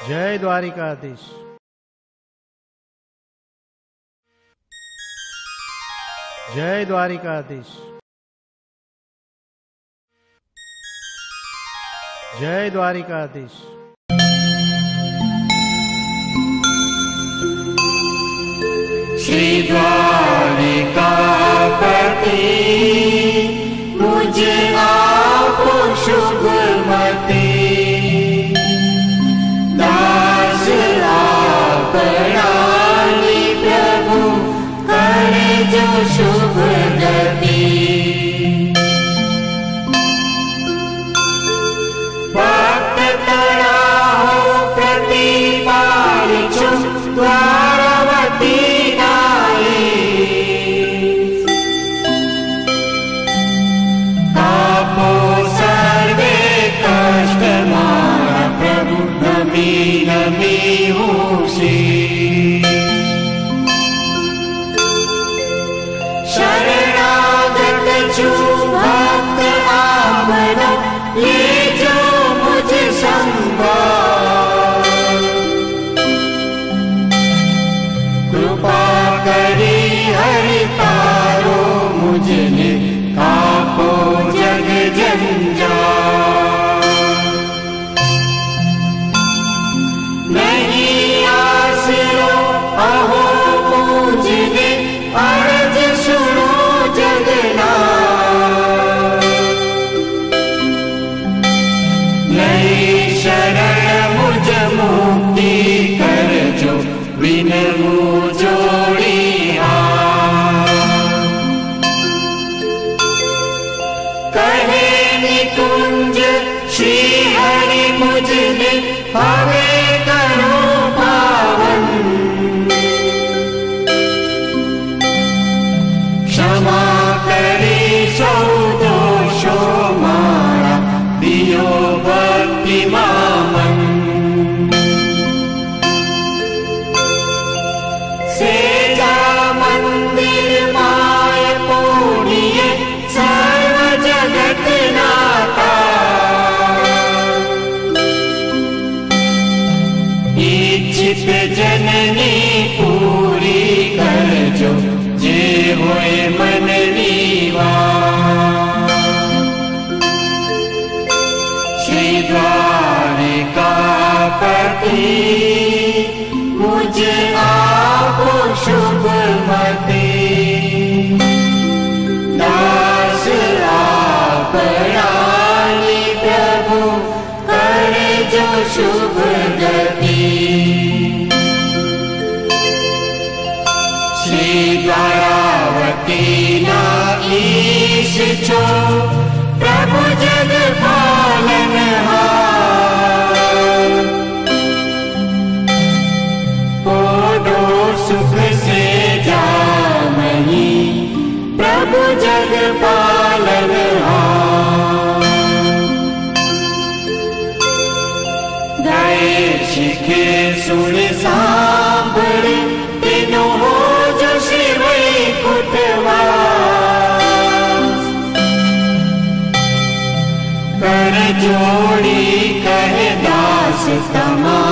जय द्वारिकाधीश। जय द्वारिकाधीश। जय द्वारिकाधीश। श्री द्वारिकापति मुझ आप शुभमति, दास आपरानी प्रभु करे जो शुभ गति। भक्त तराहो प्रतिपालिछु द्वारवती गाये, तापो सर्वे कष्ट मारा प्रभु नमी नमी होसी। शरणागत छु भक्त आपनो, ले जो मुझ संभाल। कृपा करी हरि तारो मुझने, कापो जग जंजाल। नहीं आसरो अहो मुझने, अर्ज सुनो जगन्नाथ। नहीं शरण मुझ मुक्ति कर जो, विनमु जोड़ी कहे निकुंज श्री हरि मुझने, हवे करो पावन। क्षमा करी सौ दोषो मारा, दियो भक्ति मामन। सेजा मंदिर माय पूर्णिये, सर्व जगत नाता। इच्छित जननी पूरी कर जो, जे होए मन नीवा। श्री द्वारिकापति मुझ आप शुभमति, दास आपरानी प्रभु करे जो शुभ गति। श्री द्वारावती नाईश छो, प्रभु जग पालनहार। ओडो सुख से जामही, प्रभु जग पालनहार। गए शिखे सुन सांभळे, तीनों हो जो शिव कुटवास। कर जोड़ी कहे दास तमा,